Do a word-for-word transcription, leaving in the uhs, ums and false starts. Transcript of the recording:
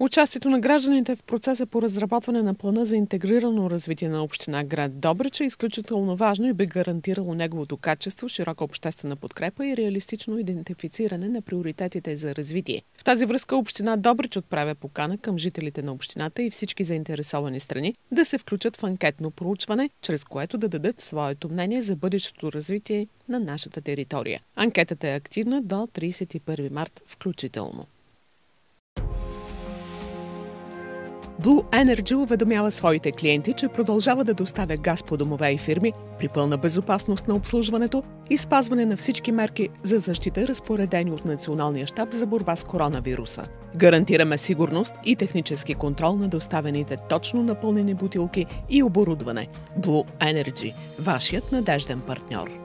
Участието на гражданите в процеса по разработване на плана за интегрирано развитие на община град Добрич е изключително важно и би гарантирало неговото качество, широка обществена подкрепа и реалистично идентифициране на приоритетите за развитие. В тази връзка община Добрич отправя покана към жителите на общината и всички заинтересовани страни да се включат в анкетно проучване, чрез което да дадат своето мнение за бъдещото развитие на нашата територия. Анкетата е активна до тридесет и първи март включително. Blue Energy уведомява своите клиенти, че продължава да доставя газ по домове и фирми при пълна безопасност на обслужването и спазване на всички мерки за защита, разпоредени от Националния щаб за борба с коронавируса. Гарантираме сигурност и технически контрол на доставените точно напълнени бутилки и оборудване. Blue Energy – вашият надежден партньор.